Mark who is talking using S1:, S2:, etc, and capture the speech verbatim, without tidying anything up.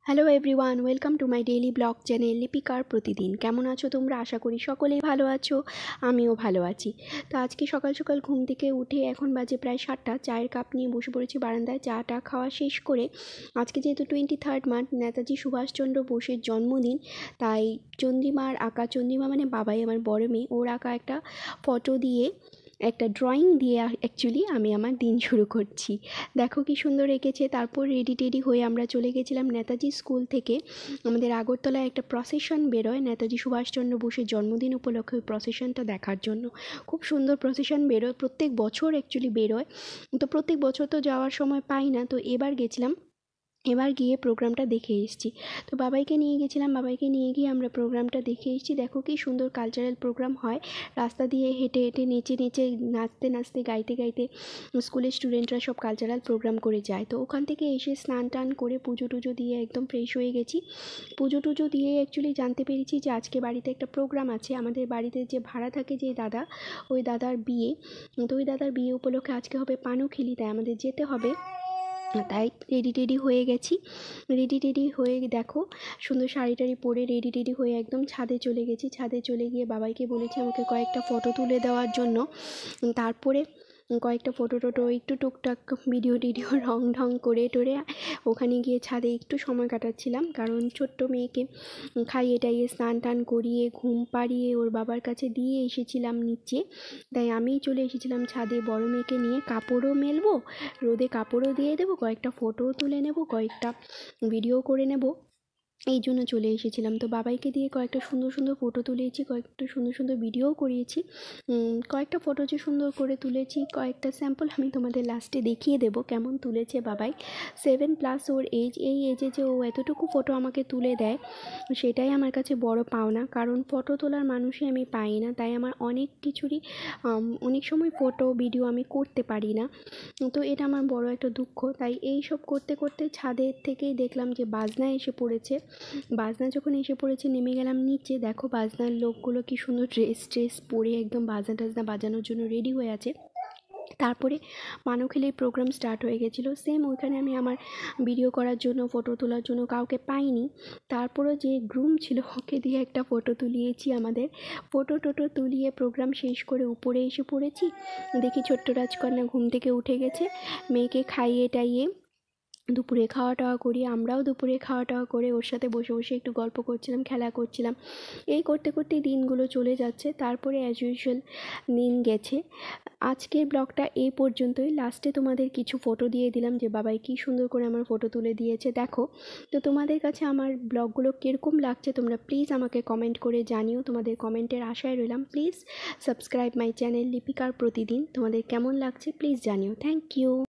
S1: Hello everyone, welcome to my daily blog channel Lipikar Protidin. কেমন আছো তোমরা? আশা করি সকলেই ভালো আছো, আমিও ভালো আছি। তো আজকে সকাল সকাল ঘুম থেকে উঠে এখন বাজে প্রায় সাতটা, চায়ের কাপ নিয়ে বসে পড়েছি বারান্দায়। চাটা খাওয়া শেষ করে আজকে যেহেতু twenty third March Netaji Subhash Chandra বোসের জন্মদিন, তাই চন্দ্রিমার আঁকা, চন্দ্রিমা মানে বাবাই আমার বড় মেয়ে, ওর আঁকা একটা ফটো দিয়ে একটা ড্রয়িং দিয়ে অ্যাকচুয়ালি আমি আমার দিন শুরু করছি। দেখো কি সুন্দর এঁকেছে। তারপর রেডি টেডি হয়ে আমরা চলে গেছিলাম নেতাজি স্কুল থেকে। আমাদের আগরতলায় একটা প্রসেশন বেরোয় নেতাজি সুভাষচন্দ্র বোসের জন্মদিন উপলক্ষে, ওই প্রসেশনটা দেখার জন্য। খুব সুন্দর প্রসেশন বেরোয়, প্রত্যেক বছর অ্যাকচুয়ালি বেরোয়। তো প্রত্যেক বছর তো যাওয়ার সময় পাই না, তো এবার গেছিলাম, এবার গিয়ে প্রোগ্রামটা দেখে এসেছি। তো বাবাইকে নিয়ে গেছিলাম, বাবাইকে নিয়ে গিয়ে আমরা প্রোগ্রামটা দেখে এসেছি। দেখো কি সুন্দর কালচারাল প্রোগ্রাম হয়, রাস্তা দিয়ে হেঁটে হেঁটে নেচে নেচে নাচতে নাচতে গাইতে গাইতে স্কুলের স্টুডেন্টরা সব কালচারাল প্রোগ্রাম করে যায়। তো ওখান থেকে এসে স্নান টান করে পুজো টুজো দিয়ে একদম ফ্রেশ হয়ে গেছি। পুজো টুজো দিয়ে অ্যাকচুয়ালি জানতে পেরেছি যে আজকে বাড়িতে একটা প্রোগ্রাম আছে। আমাদের বাড়িতে যে ভাড়া থাকে যে দাদা, ওই দাদার বিয়ে। তো ওই দাদার বিয়ে উপলক্ষে আজকে হবে পানুখিলি, তাই আমাদের যেতে হবে। তাই রেডি টেডি হয়ে গেছি। রেডি টেডি হয়ে দেখো সুন্দর শাড়ি টাড়ি পরে রেডি টেডি হয়ে একদম ছাদে চলে গেছি। ছাদে চলে গিয়ে বাবাইকে বলেছি আমাকে কয়েকটা ফটো তুলে দেওয়ার জন্য। তারপরে কয়েকটা ফটো টোটো একটু টুকটাক ভিডিও টিডিও রং ঢং করে টোরে ওখানে গিয়ে ছাদে একটু সময় কাটাচ্ছিলাম, কারণ ছোট্ট মেয়েকে খাইয়ে টাইয়ে স্নান টান করিয়ে ঘুম পাড়িয়ে ওর বাবার কাছে দিয়ে এসেছিলাম নিচে। তাই আমি চলে এসেছিলাম ছাদে বড় মেয়েকে নিয়ে। কাপড়ও মেলবো, রোদে কাপড়ও দিয়ে দেবো, কয়েকটা ফটোও তুলে নেব, কয়েকটা ভিডিও করে নেব, এই জন্য চলে এসেছিলাম। তো বাবাইকে দিয়ে কয়েকটা সুন্দর সুন্দর ফটো তুলেছি, কয়েকটা সুন্দর সুন্দর ভিডিওও করিয়েছি। কয়েকটা ফটো যে সুন্দর করে তুলেছি, কয়েকটা স্যাম্পল আমি তোমাদের লাস্টে দেখিয়ে দেবো কেমন তুলেছে বাবাই। সেভেন প্লাস ওর এজ, এই এজে যে ও এতটুকু ফটো আমাকে তুলে দেয় সেটাই আমার কাছে বড় পাওনা, কারণ ফটো তোলার মানুষই আমি পাই না। তাই আমার অনেক কিছুরই অনেক সময় ফটো ভিডিও আমি করতে পারি না, তো এটা আমার বড় একটা দুঃখ। তাই এই সব করতে করতে ছাদের থেকেই দেখলাম যে বাজনা এসে পড়েছে। বাজনা যখন এসে পড়েছে নেমে গেলাম নিচে। দেখো বাজনার লোকগুলো কি সুন্দর ড্রেস ট্রেস পরে একদম বাজনা টাজনা বাজানোর জন্য রেডি হয়ে আছে। তারপরে পানুখিলির প্রোগ্রাম স্টার্ট হয়ে গেছিলো। সেম ওইখানে আমি আমার ভিডিও করার জন্য ফটো তোলার জন্য কাউকে পাইনি। তারপরে যে গ্রুম ছিল ওকে দিয়ে একটা ফটো তুলিয়েছি। আমাদের ফটো টোটো তুলিয়ে প্রোগ্রাম শেষ করে উপরে এসে পড়েছি। দেখি ছোট্ট রাজকন্যা ঘুম থেকে উঠে গেছে। মেয়েকে খাইয়ে টাইয়ে দুপুরে খাওয়া টাওয়া করি, আমরাও দুপুরে খাওয়া টাওয়া করে ওর সাথে বসে বসে একটু গল্প করছিলাম, খেলা করছিলাম। এই করতে করতে দিনগুলো চলে যাচ্ছে। তারপরে অ্যাজ ইউজুয়াল দিন গেছে। আজকের ব্লগটা এই পর্যন্তই। লাস্টে তোমাদের কিছু ফটো দিয়ে দিলাম যে বাবাই কী সুন্দর করে আমার ফটো তুলে দিয়েছে দেখো। তো তোমাদের কাছে আমার ব্লগগুলো কীরকম লাগছে তোমরা প্লিজ আমাকে কমেন্ট করে জানিও। তোমাদের কমেন্টের আশায় রইলাম। Please subscribe my channel Lipikar Protidin. তোমাদের কেমন লাগছে প্লিজ জানিও। Thank you.